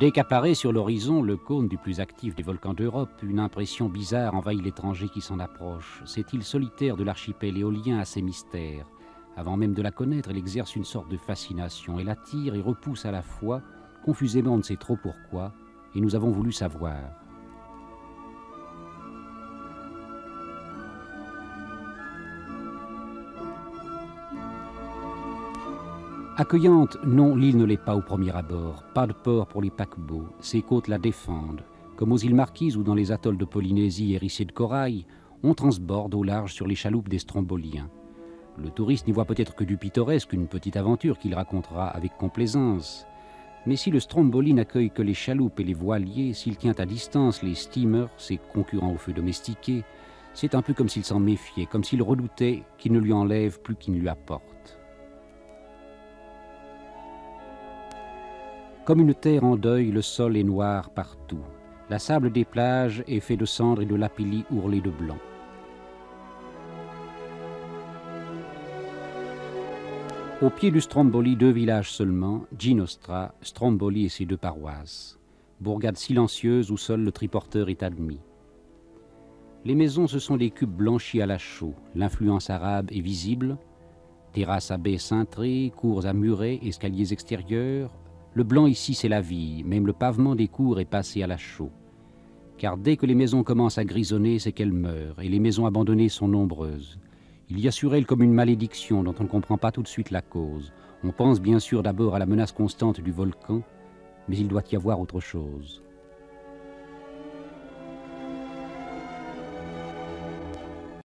Dès qu'apparaît sur l'horizon le cône du plus actif des volcans d'Europe, une impression bizarre envahit l'étranger qui s'en approche. Cette île solitaire de l'archipel éolien a ses mystères. Avant même de la connaître, elle exerce une sorte de fascination. Elle attire et repousse à la fois, confusément on ne sait trop pourquoi, et nous avons voulu savoir. Accueillante, non, l'île ne l'est pas au premier abord. Pas de port pour les paquebots. Ses côtes la défendent. Comme aux îles Marquises ou dans les atolls de Polynésie hérissés de corail, on transborde au large sur les chaloupes des Stromboliens. Le touriste n'y voit peut-être que du pittoresque, une petite aventure qu'il racontera avec complaisance. Mais si le Stromboli n'accueille que les chaloupes et les voiliers, s'il tient à distance les steamers, ses concurrents au feu domestiqués, c'est un peu comme s'il s'en méfiait, comme s'il redoutait qu'il ne lui enlève plus qu'il ne lui apporte. Comme une terre en deuil, le sol est noir partout. La sable des plages est fait de cendres et de lapilli ourlés de blanc. Au pied du Stromboli, 2 villages seulement, Ginostra, Stromboli et ses 2 paroisses. Bourgade silencieuse où seul le triporteur est admis. Les maisons, ce sont des cubes blanchis à la chaux. L'influence arabe est visible. Terrasses à baies cintrées, cours à murets, escaliers extérieurs. Le blanc ici, c'est la vie. Même le pavement des cours est passé à la chaux. Car dès que les maisons commencent à grisonner, c'est qu'elles meurent. Et les maisons abandonnées sont nombreuses. Il y a sur elles comme une malédiction dont on ne comprend pas tout de suite la cause. On pense bien sûr d'abord à la menace constante du volcan, mais il doit y avoir autre chose.